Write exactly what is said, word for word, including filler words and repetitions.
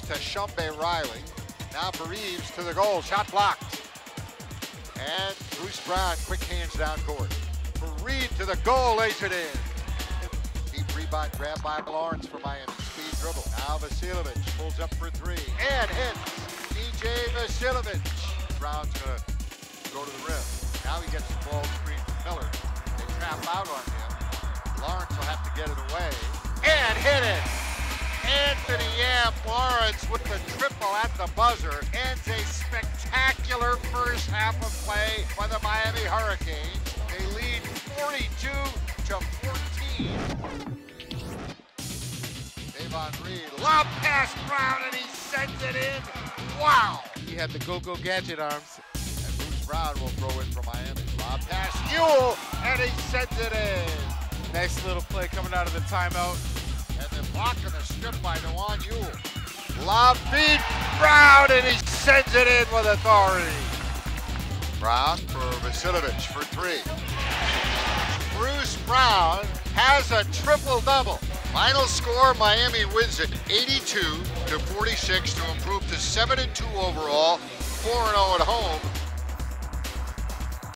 to Shumbe Riley. Now for Reeves to the goal, shot blocked. And Bruce Brown, quick hands down court. For Reed to the goal, lays it in. Deep rebound grab by Lawrence for Miami. Speed dribble. Now Vasiljevic pulls up for three and hits. D J Vasiljevic. Brown's gonna go to the rim. Now he gets the ball screen from Miller. They trap out on him. Lawrence will have to get it away and hit it. Anthony Yamp Lawrence with the triple at the buzzer ends a spectacular first half of play by the Miami Hurricanes. They lead forty-two to fourteen. Davon Reed, lob pass Brown, and he sends it in. Wow! He had the go-go gadget arms. And Bruce Brown will throw in for Miami. Lob pass Ewell, and he sends it in. Nice little play coming out of the timeout. And then blocking the strip by Dewan Ewell. Lob feed Brown, and he sends it in with authority. Brown for Vasiljevic for three. Bruce Brown has a triple-double. Final score, Miami wins it eighty-two to forty-six to improve to seven and two overall, four and oh at home.